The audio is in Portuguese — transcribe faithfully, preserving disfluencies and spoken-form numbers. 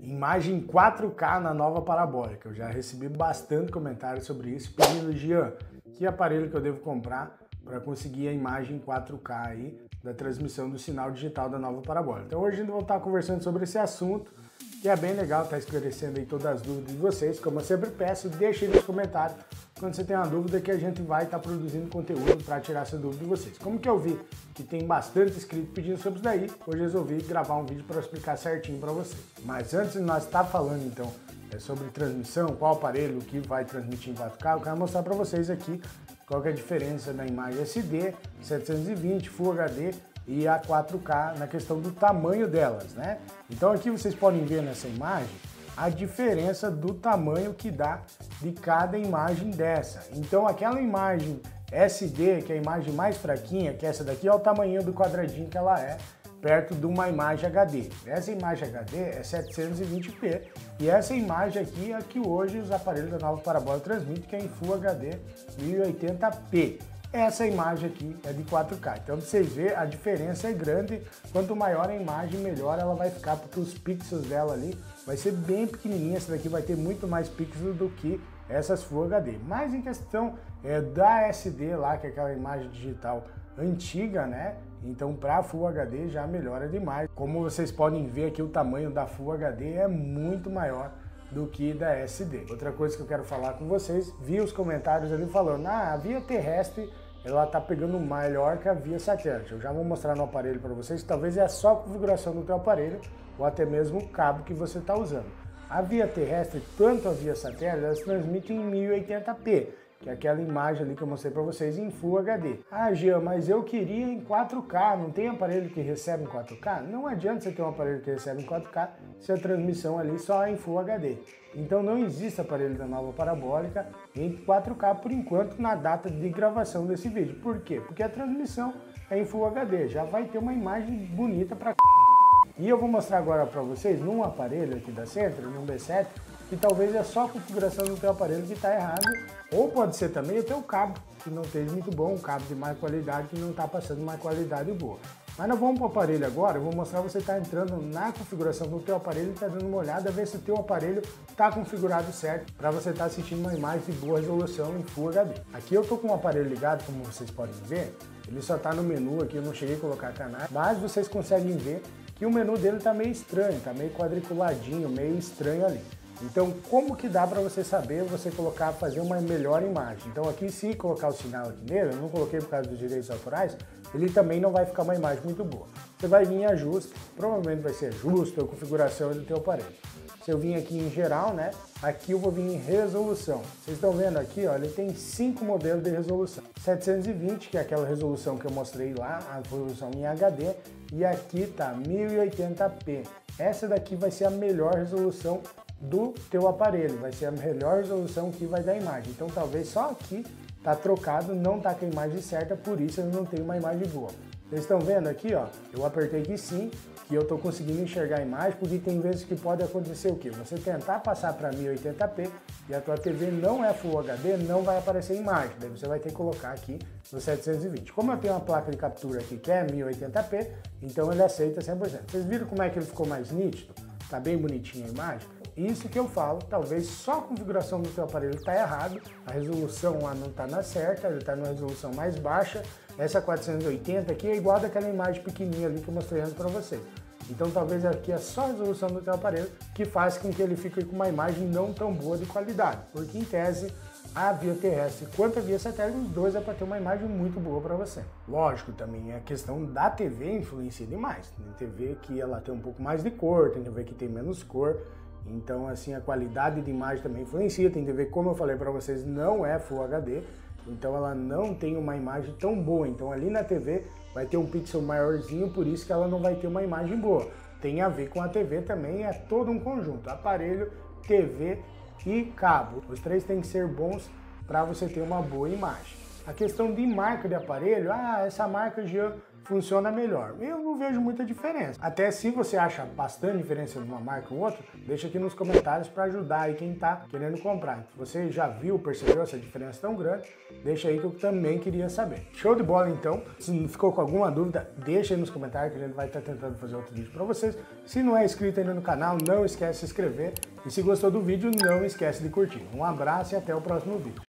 Imagem quatro K na nova parabólica. Eu já recebi bastante comentários sobre isso, pedindo, Jean, que aparelho que eu devo comprar para conseguir a imagem quatro K aí da transmissão do sinal digital da nova parabólica. Então hoje a gente vai estar conversando sobre esse assunto, que é bem legal, tá esclarecendo aí todas as dúvidas de vocês. Como eu sempre peço, deixe aí nos comentários quando você tem uma dúvida, que a gente vai estar produzindo conteúdo para tirar essa dúvida de vocês. Como que eu vi que tem bastante inscrito pedindo sobre isso daí, hoje eu resolvi gravar um vídeo para explicar certinho para vocês. Mas antes de nós estar falando então é sobre transmissão, qual aparelho que vai transmitir em quatro K, eu quero mostrar para vocês aqui qual que é a diferença da imagem S D, setecentos e vinte, Full H D e a quatro K na questão do tamanho delas, né? Então aqui vocês podem ver nessa imagem a diferença do tamanho que dá de cada imagem dessa. Então aquela imagem S D, que é a imagem mais fraquinha, que é essa daqui, é o tamanho do quadradinho que ela é, perto de uma imagem H D. Essa imagem H D é setecentos e vinte p e essa imagem aqui é a que hoje os aparelhos da nova parabólica transmitem, que é em Full H D mil e oitenta p. Essa imagem aqui é de quatro K, então vocês verem, a diferença é grande. Quanto maior a imagem, melhor ela vai ficar, porque os pixels dela ali vai ser bem pequenininha. Essa daqui vai ter muito mais pixels do que essas Full H D. Mas em questão é, da S D lá, que é aquela imagem digital antiga, né? Então para Full H D já melhora demais. Como vocês podem ver aqui, o tamanho da Full H D é muito maior do que da S D. Outra coisa que eu quero falar com vocês, vi os comentários ali falando, ah, a via terrestre ela tá pegando melhor que a via satélite. Eu já vou mostrar no aparelho para vocês, talvez é só a configuração do teu aparelho ou até mesmo o cabo que você está usando. A via terrestre, tanto a via satélite, elas transmitem em mil e oitenta p, que é aquela imagem ali que eu mostrei para vocês em Full H D. Ah, Jean, mas eu queria em quatro K, não tem aparelho que recebe em quatro K? Não adianta você ter um aparelho que recebe em quatro K se a transmissão ali só é em Full H D. Então não existe aparelho da nova parabólica em quatro K por enquanto na data de gravação desse vídeo. Por quê? Porque a transmissão é em Full H D, já vai ter uma imagem bonita para... E eu vou mostrar agora para vocês num aparelho aqui da Centro, num B sete, que talvez é só a configuração do teu aparelho que está errado, ou pode ser também o teu cabo, que não esteja muito bom, um cabo de má qualidade que não está passando uma qualidade boa. Mas nós vamos para o aparelho agora, eu vou mostrar você está entrando na configuração do teu aparelho e está dando uma olhada, ver se o teu aparelho está configurado certo, para você estar tá assistindo uma imagem de boa resolução em Full H D. Aqui eu estou com o aparelho ligado, como vocês podem ver, ele só está no menu aqui, eu não cheguei a colocar canais, mas vocês conseguem ver que o menu dele está meio estranho, está meio quadriculadinho, meio estranho ali. Então, como que dá para você saber, você colocar, fazer uma melhor imagem? Então aqui, se colocar o sinal aqui nele, eu não coloquei por causa dos direitos autorais, ele também não vai ficar uma imagem muito boa. Você vai vir em ajuste, provavelmente vai ser ajuste ou configuração do teu aparelho. Se eu vim aqui em geral, né, aqui eu vou vir em resolução. Vocês estão vendo aqui, ó, ele tem cinco modelos de resolução. setecentos e vinte, que é aquela resolução que eu mostrei lá, a resolução em H D, e aqui tá mil e oitenta p. Essa daqui vai ser a melhor resolução do teu aparelho, vai ser a melhor resolução que vai dar imagem. Então talvez só aqui tá trocado, não tá com a imagem certa, por isso eu não tenho uma imagem boa. Vocês estão vendo aqui, ó, eu apertei que sim, que eu tô conseguindo enxergar a imagem, porque tem vezes que pode acontecer o quê? Você tentar passar para mil e oitenta p e a tua T V não é Full H D, não vai aparecer imagem, daí você vai ter que colocar aqui no setecentos e vinte. Como eu tenho uma placa de captura aqui que é mil e oitenta p, então ele aceita cem por cento. Vocês viram como é que ele ficou mais nítido? Tá bem bonitinha a imagem? Isso que eu falo, talvez só a configuração do teu aparelho está errado, a resolução lá não está na certa, ele está numa resolução mais baixa. Essa quatrocentos e oitenta aqui é igual daquela imagem pequenininha ali que eu mostrei antes para vocês. Então talvez aqui é só a resolução do teu aparelho que faz com que ele fique com uma imagem não tão boa de qualidade, porque em tese a via terrestre quanto a via satélite, os dois é para ter uma imagem muito boa para você. Lógico, também a questão da T V influencia demais. Tem T V que ela tem um pouco mais de cor, tem T V que tem menos cor. Então, assim, a qualidade de imagem também influencia. Tem T V, como eu falei para vocês, não é Full H D, então ela não tem uma imagem tão boa. Então, ali na T V vai ter um pixel maiorzinho, por isso que ela não vai ter uma imagem boa. Tem a ver com a T V também, é todo um conjunto. Aparelho, T V e cabo. Os três têm que ser bons para você ter uma boa imagem. A questão de marca de aparelho, ah, essa marca Jean funciona melhor. Eu não vejo muita diferença. Até se você acha bastante diferença de uma marca ou outra, deixa aqui nos comentários para ajudar aí quem tá querendo comprar. Se você já viu, percebeu essa diferença tão grande, deixa aí que eu também queria saber. Show de bola então. Se ficou com alguma dúvida, deixa aí nos comentários que a gente vai estar tentando fazer outro vídeo para vocês. Se não é inscrito ainda no canal, não esquece de se inscrever. E se gostou do vídeo, não esquece de curtir. Um abraço e até o próximo vídeo.